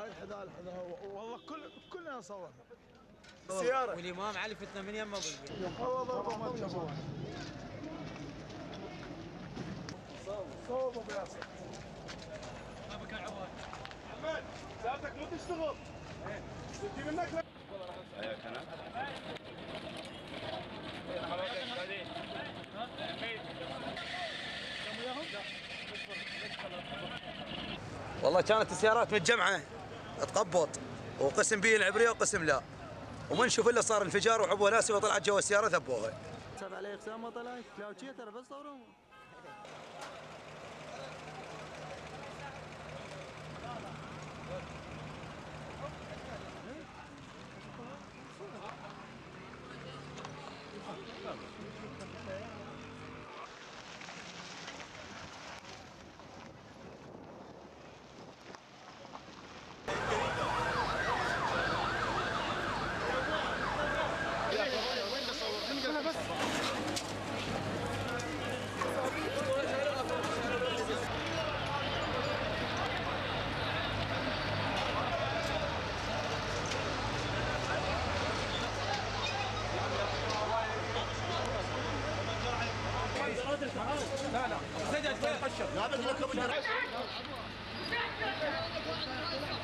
الحذاء والله كلنا نصور. السيارة والإمام علي فتنا من يمه بالبيت. والله ضربة ما تشوفوها. صوب ابو ياسر. طيبك يا عواد. احمد سيارتك مو تشتغل. تجي منك هيدرخانة. والله كانت السيارات متجمعه تقبض، وقسم بي العبريه وقسم لا، وما نشوف الا صار انفجار وعبوه ناس وطلعت جوا السياره ذبوها. حسب عليه اقسام ما طلعت، لا وشي ترى بس صورهم. لا لا سجل خشب.